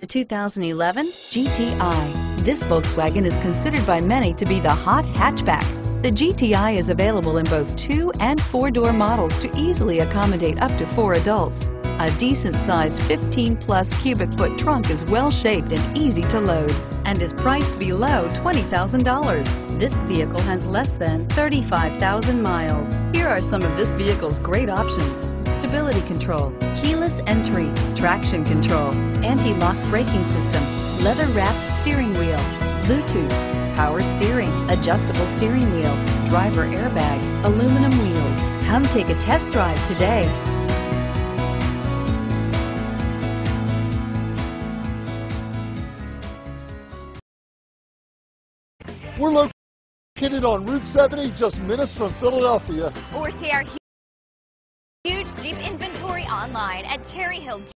The 2011 GTI. This Volkswagen is considered by many to be the hot hatchback. The GTI is available in both 2- and 4-door models to easily accommodate up to 4 adults. A decent-sized 15-plus cubic foot trunk is well-shaped and easy to load and is priced below $20,000. This vehicle has less than 35,000 miles. Here are some of this vehicle's great options: stability control, keyless entry, traction control, anti-lock braking system, leather-wrapped steering wheel, Bluetooth, power steering, adjustable steering wheel, driver airbag, aluminum wheels. Come take a test drive today. We're located on Route 70, just minutes from Philadelphia. Or see our huge Jeep inventory online at Cherry Hill